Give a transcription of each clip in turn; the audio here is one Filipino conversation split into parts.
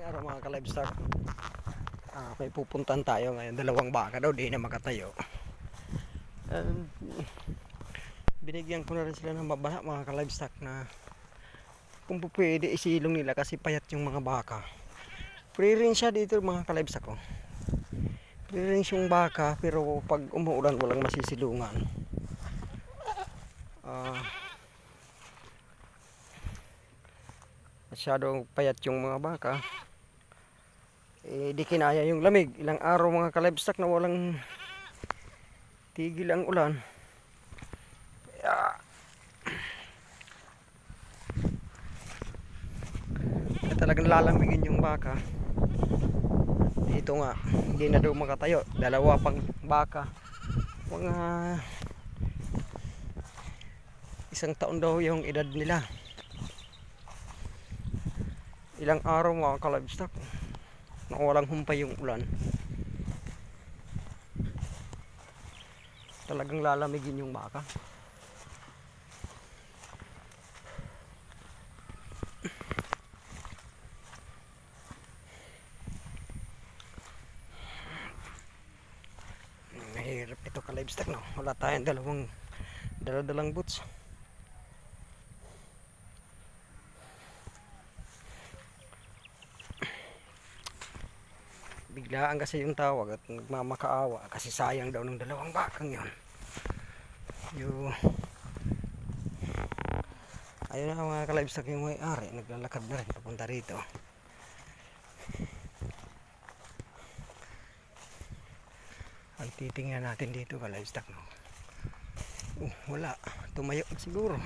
araw mga ka-livestock. May pupuntan tayo ngayon. Dalawang baka daw, di na makatayo. Binigyan ko na rin sila ng babala mga ka-livestock na kung pwede isilong nila kasi payat yung mga baka. Free range siya dito mga ka-livestock ko. Free range yung baka pero pag umuulan walang masisilungan. Masyadong payat yung mga baka. Di kinaya yung lamig. Ilang araw mga ka-livestock na walang tigil ang ulan. Kaya talagang lalamigin yung baka. Dito nga, hindi na daw makatayo. Dalawa pang baka. Mga isang taon daw yung edad nila. Ilang araw mga ka-livestock na walang humpay yung ulan. Talagang lalamigin yung baka. Mahirap ito ka-livestock, no? Wala tayong dalalang boots. Biglaan kasi yung tawag at nagmamakaawa kasi sayang daw ng dalawang bakang yun. Ayun na mga ka-livestock yung may-ari, naglalakad na rin papunta rito. Ay titingnan natin dito ka-livestock, no? Wala, tumayo siguro.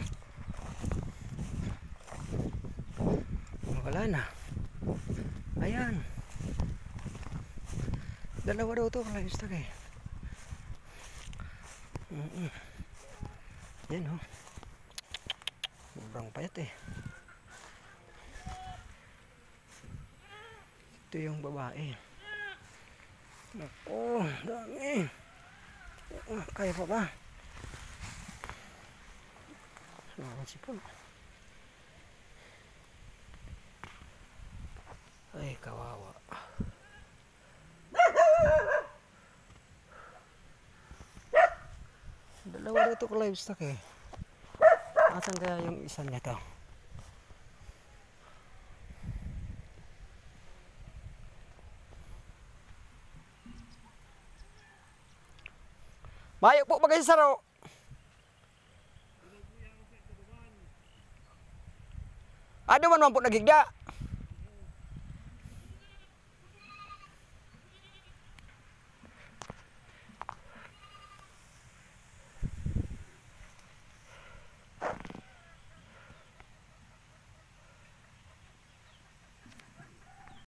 Wala na. Ayan. Dalawa daw to ka-livestock eh. Yan oh. Sobrang payat eh. Ito yung babae. Naku, dami. Kaya pa ba? Nakasipon. Ay, kawawa. Dalawa dito ko livestock eh. Asan kaya yung isa niya to? Mayo po bagay sa saro. Ano man po nagigda?